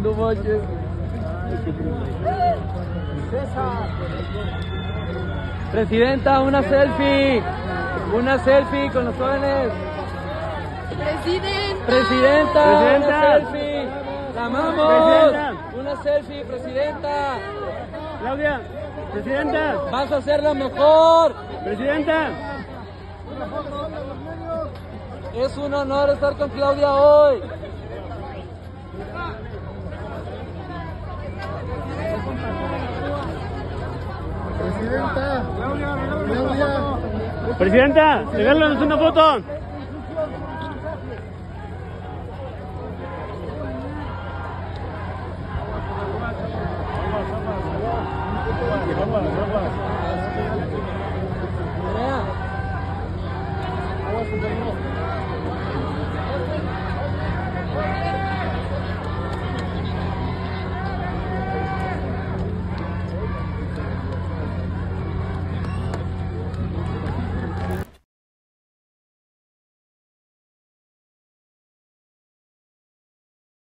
No manches. Presidenta, una selfie. Una selfie con los jóvenes. Presidenta, una selfie. La amamos. Presidenta. Una selfie, presidenta. Claudia, presidenta. Vas a ser la mejor. Presidenta. Es un honor estar con Claudia hoy. Presidenta. Claudia. Presidenta, regálanos una foto.